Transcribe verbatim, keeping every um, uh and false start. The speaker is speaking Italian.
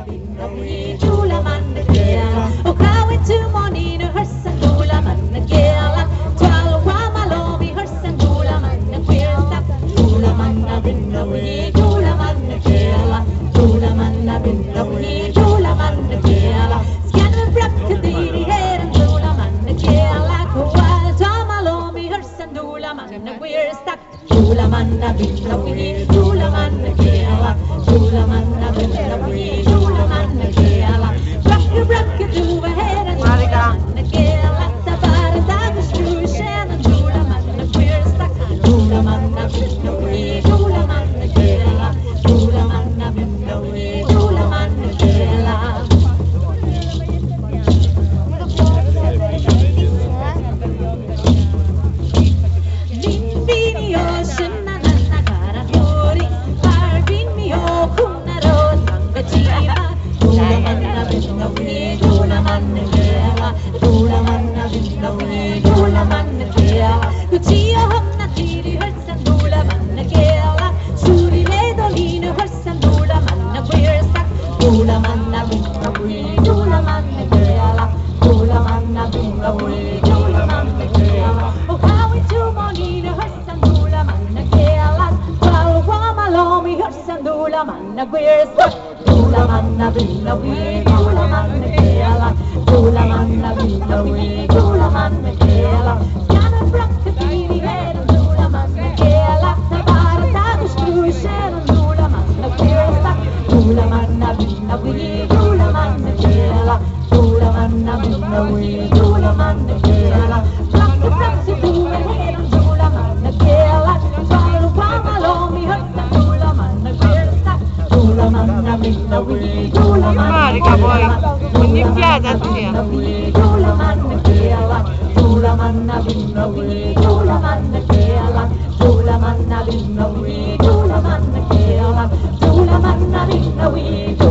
binna we jula manna kela. O kawe tu monina hersan jula manna kela. Twal wa malomi hersan jula manna kela. Jula manna binna we jula manna kela. Jula manna binna we jula manna kela. Scanner brakadiri heran jula manna kela. Kwa tamalomi hersan jula manna we're stuck. Jula manna binna we jula manna kela. Jula manna binna we jula manna kela. Brakka brakka duva heran jula manna kela. Tabara tagu shushan jula manna we're stuck. Jula manna binna we jula manna kela. Jula manna binna we jula manna kela. Bini ocean na na cara fiori, barbin mio kuna ro tanga chiva. Jula manna binna we jula manna kela. Jula manna binna we jula manna kela. Lucia hamna tiri hersan jula manna kela. Suri le doline hersan jula manna we're stuck. Jula manna binna we jula manna kela. Jula manna binna we jula manna kela. Oh how we do monina hersan jula manna kela. Twal wa malomi hersan jula manna we're stuck. Jula manna binna we jula manna kela. Jula manna binna we jula manna kela. Scanner brakadiri heran jula manna kela. Tabara tagu shushan jula manna we're stuck. Jula manna binna we jula manna kela. Jula manna binna we jula manna kela. Brakka brakka duva heran jula manna kela. Twal wa malomi hersan jula manna we're stuck. Jula manna binna we jula manna kela. Ogni piada sia. Jula manna kela. Jula manna binna we jula manna kela. Jula manna binna we jula manna kela. Jula manna binna we